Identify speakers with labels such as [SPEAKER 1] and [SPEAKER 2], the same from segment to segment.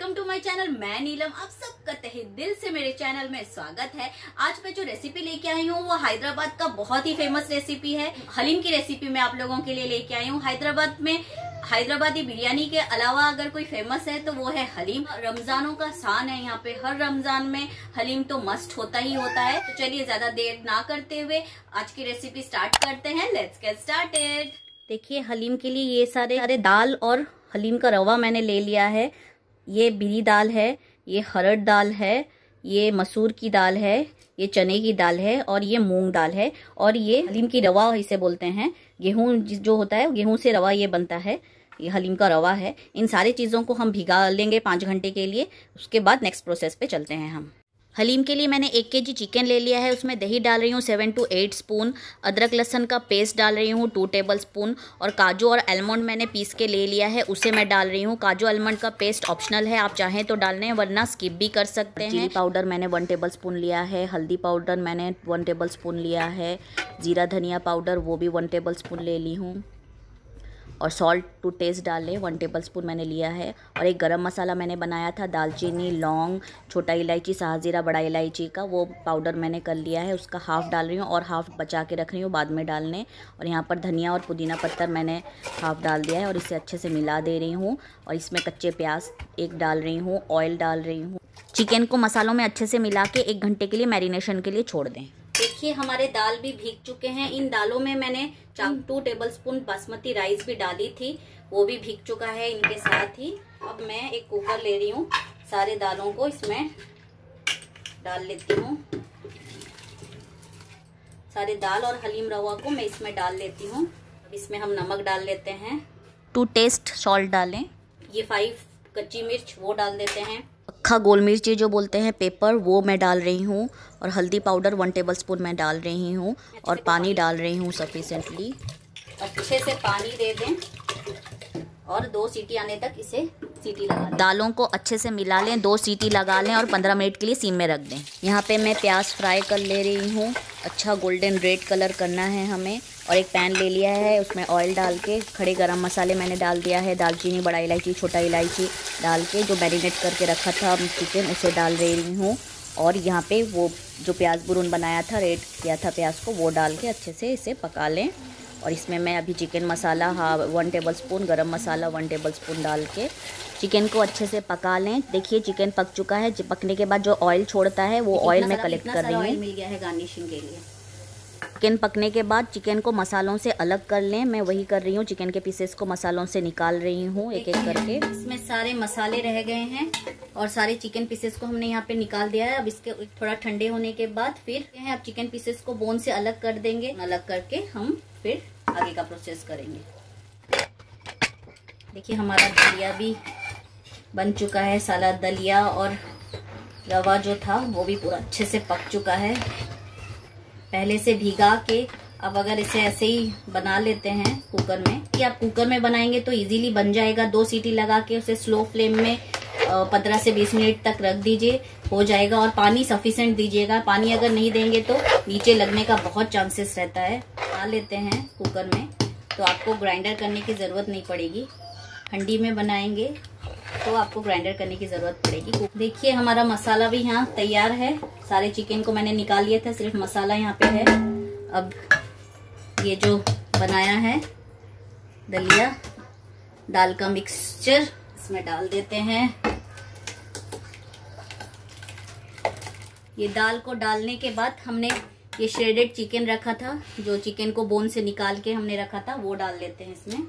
[SPEAKER 1] Welcome to my channel. मैं नीलम, आप सबका तहे दिल से मेरे चैनल में स्वागत है। आज मैं जो रेसिपी लेके आई हूँ वो हैदराबाद का बहुत ही फेमस रेसिपी है। हलीम की रेसिपी मैं आप लोगों के लिए लेके आई हूँ। हैदराबाद में हैदराबादी बिरयानी के अलावा अगर कोई फेमस है तो वो है हलीम। रमजानों का शान है यहाँ पे, हर रमजान में हलीम तो मस्ट होता ही होता है। तो चलिए ज्यादा देर ना करते हुए आज की रेसिपी स्टार्ट करते हैं। Let's get started. देखिए हलीम के लिए ये सारे दाल और हलीम का रवा मैंने ले लिया है। ये बिरी दाल है, ये हरड़ दाल है, ये मसूर की दाल है, ये चने की दाल है और ये मूंग दाल है। और ये हलीम की रवा इसे बोलते हैं। गेहूं जो होता है गेहूं से रवा ये बनता है, ये हलीम का रवा है। इन सारी चीज़ों को हम भिगा लेंगे 5 घंटे के लिए। उसके बाद नेक्स्ट प्रोसेस पे चलते हैं हम। हलीम के लिए मैंने 1 केजी चिकन ले लिया है। उसमें दही डाल रही हूँ 7 to 8 स्पून। अदरक लहसुन का पेस्ट डाल रही हूँ 2 टेबल स्पून। और काजू और आलमंड मैंने पीस के ले लिया है, उसे मैं डाल रही हूँ। काजू आलमंड का पेस्ट ऑप्शनल है, आप चाहें तो डाल लें वरना स्किप भी कर सकते हैं। चिली पाउडर मैंने 1 टेबल स्पून लिया है। हल्दी पाउडर मैंने 1 टेबल स्पून लिया है। जीरा धनिया पाउडर वो भी 1 टेबल स्पून ले ली हूँ। और सॉल्ट टू टेस्ट डाल लें 1 टेबल स्पून मैंने लिया है। और एक गरम मसाला मैंने बनाया था, दालचीनी, लौंग, छोटा इलायची, साहजीरा, बड़ा इलायची का वो पाउडर मैंने कर लिया है। उसका हाफ़ डाल रही हूँ और हाफ़ बचा के रख रही हूँ बाद में डालने। और यहाँ पर धनिया और पुदीना पत्तर मैंने हाफ़ डाल दिया है और इसे अच्छे से मिला दे रही हूँ। और इसमें कच्चे प्याज 1 डाल रही हूँ, ऑयल डाल रही हूँ। चिकन को मसालों में अच्छे से मिला के 1 घंटे के लिए मैरिनेशन के लिए छोड़ दें। देखिए हमारे दाल भी भीग चुके हैं। इन दालों में मैंने 2 टेबल स्पून बासमती राइस भी डाली थी, वो भी भीग चुका है इनके साथ ही। अब मैं एक कुकर ले रही हूँ, सारे दालों को इसमें डाल लेती हूँ। सारे दाल और हलीम रवा को मैं इसमें डाल लेती हूँ। अब इसमें हम नमक डाल लेते हैं, 2 टेस्ट सॉल्ट डालें। ये 5 कच्ची मिर्च वो डाल देते हैं। अक्खा गोल मिर्ची जो बोलते हैं पेपर, वो मैं डाल रही हूँ। और हल्दी पाउडर 1 टेबल स्पून मैं डाल रही हूँ। और पानी डाल रही हूँ सफिशिएंटली। अच्छे से पानी दे दें और 2 सीटी आने तक इसे सीटी लगा दें। दालों को अच्छे से मिला लें, 2 सीटी लगा लें और 15 मिनट के लिए सीम में रख दें। यहाँ पे मैं प्याज फ्राई कर ले रही हूँ, अच्छा गोल्डन रेड कलर करना है हमें। और एक पैन ले लिया है, उसमें ऑयल डाल के खड़े गरम मसाले मैंने डाल दिया है, दालचीनी, बड़ा इलायची, छोटा इलायची डाल के जो मैरिनेट करके रखा था चिकन उसे डाल रही हूँ। और यहाँ पे वो जो प्याज बुरून बनाया था, रेड किया था प्याज को, वो डाल के अच्छे से इसे पका लें। और इसमें मैं अभी चिकन मसाला 1 टेबल स्पून, गरम मसाला 1 टेबल स्पून डाल के चिकन को अच्छे से पका लें। देखिए चिकन पक चुका है। पकने के बाद जो ऑयल छोड़ता है वो ऑयल मैं कलेक्ट कर रही हूँ। ऑयल मिल गया है गार्निशिंग के लिए। चिकन पकने के बाद चिकन को मसालों से अलग कर लें, मैं वही कर रही हूँ। चिकन के पीसेस को मसालों से निकाल रही हूँ एक एक करके। इसमें सारे मसाले रह गए हैं और सारे चिकन पीसेस को हमने यहाँ पे निकाल दिया है। अब इसके थोड़ा ठंडे होने के बाद फिर अब चिकन पीसेस को बोन से अलग कर देंगे। अलग करके हम फिर आगे का प्रोसेस करेंगे। देखिए हमारा दलिया भी बन चुका है। साला दलिया और रवा जो था वो भी पूरा अच्छे से पक चुका है, पहले से भिगा के। अब अगर इसे ऐसे ही बना लेते हैं कुकर में, कि आप कुकर में बनाएंगे तो इजीली बन जाएगा। 2 सीटी लगा के उसे स्लो फ्लेम में 15 से 20 मिनट तक रख दीजिए, हो जाएगा। और पानी सफिशिएंट दीजिएगा, पानी अगर नहीं देंगे तो नीचे लगने का बहुत चांसेस रहता है। डाल लेते हैं कुकर में तो आपको ग्राइंडर करने की ज़रूरत नहीं पड़ेगी। हंडी में बनाएंगे तो आपको ग्राइंडर करने की ज़रूरत पड़ेगी। देखिए हमारा मसाला भी यहाँ तैयार है। सारे चिकन को मैंने निकाल लिया था, सिर्फ मसाला यहाँ पे है। अब ये जो बनाया है दलिया, दाल का मिक्सचर इसमें डाल देते हैं। ये दाल को डालने के बाद हमने ये श्रेडेड चिकन रखा था, जो चिकन को बोन से निकाल के हमने रखा था, वो डाल देते हैं इसमें।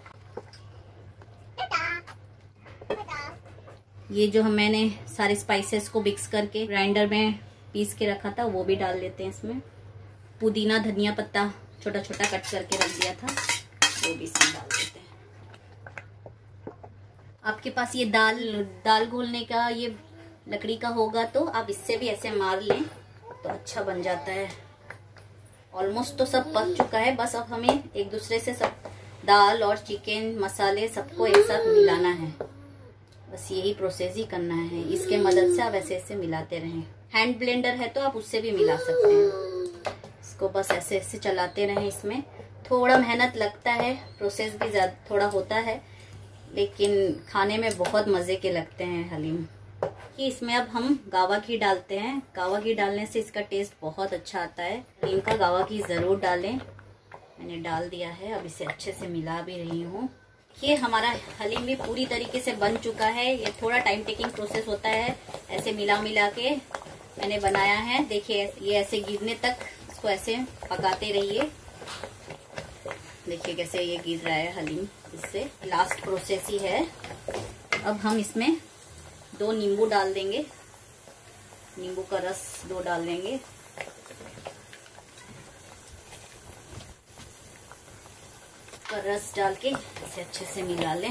[SPEAKER 1] ये जो मैंने सारे स्पाइसेस को मिक्स करके ग्राइंडर में पीस के रखा था वो भी डाल लेते हैं इसमें। पुदीना, धनिया पत्ता छोटा छोटा कट करके रख दिया था, वो भी इसमें डाल देते हैं। आपके पास ये दाल घोलने का ये लकड़ी का होगा तो आप इससे भी ऐसे मार लें तो अच्छा बन जाता है। ऑलमोस्ट तो सब पक चुका है, बस अब हमें एक दूसरे से सब दाल और चिकन मसाले सबको एक साथ मिलाना है। बस यही प्रोसेस ही करना है। इसके मदद से आप ऐसे ऐसे मिलाते रहें। हैंड ब्लेंडर है तो आप उससे भी मिला सकते हैं। इसको बस ऐसे ऐसे चलाते रहें। इसमें थोड़ा मेहनत लगता है, प्रोसेस भी ज्यादा थोड़ा होता है, लेकिन खाने में बहुत मज़े के लगते हैं हलीम। कि इसमें अब हम गावा घी डालते हैं। गावा घी डालने से इसका टेस्ट बहुत अच्छा आता है। हलीम का गावा घी ज़रूर डालें। मैंने डाल दिया है, अब इसे अच्छे से मिला भी रही हूँ। ये हमारा हलीम भी पूरी तरीके से बन चुका है। ये थोड़ा टाइम टेकिंग प्रोसेस होता है, ऐसे मिला मिला के मैंने बनाया है। देखिए ये ऐसे गिरने तक इसको ऐसे पकाते रहिए। देखिए कैसे ये गिर रहा है हलीम। इससे लास्ट प्रोसेस ही है। अब हम इसमें 2 नींबू डाल देंगे। नींबू का रस 2 डाल देंगे। का रस डाल के इसे अच्छे से मिला लें।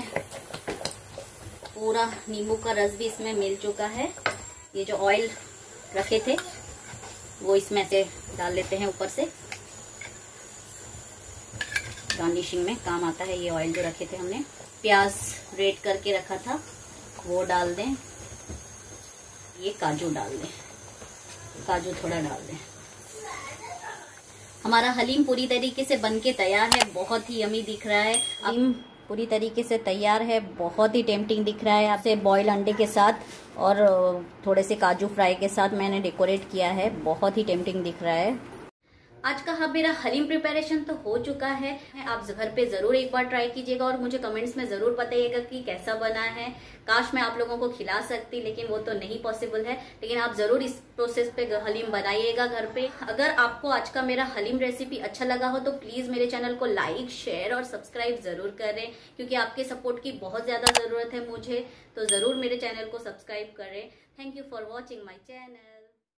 [SPEAKER 1] पूरा नींबू का रस भी इसमें मिल चुका है। ये जो ऑयल रखे थे वो इसमें से डाल लेते हैं ऊपर से। गार्निशिंग में काम आता है ये ऑयल जो रखे थे हमने। प्याज ग्रेट करके रखा था वो डाल दें। ये काजू डाल दें, काजू थोड़ा डाल दें। हमारा हलीम पूरी तरीके से बनके तैयार है। बहुत ही यमी दिख रहा है। हलीम पूरी तरीके से तैयार है, बहुत ही टेम्पटिंग दिख रहा है। आपसे बॉयल अंडे के साथ और थोड़े से काजू फ्राई के साथ मैंने डेकोरेट किया है। बहुत ही टेम्पटिंग दिख रहा है। आज का मेरा हलीम प्रिपरेशन तो हो चुका है। आप घर पे जरूर एक बार ट्राई कीजिएगा और मुझे कमेंट्स में जरूर बताइएगा कि कैसा बना है। काश मैं आप लोगों को खिला सकती, लेकिन वो तो नहीं पॉसिबल है। लेकिन आप जरूर इस प्रोसेस पे हलीम बनाइएगा घर पे। अगर आपको आज का मेरा हलीम रेसिपी अच्छा लगा हो तो प्लीज मेरे चैनल को लाइक, शेयर और सब्सक्राइब जरूर करें, क्योंकि आपके सपोर्ट की बहुत ज्यादा जरूरत है मुझे। तो जरूर मेरे चैनल को सब्सक्राइब करें। Thank you for watching my channel.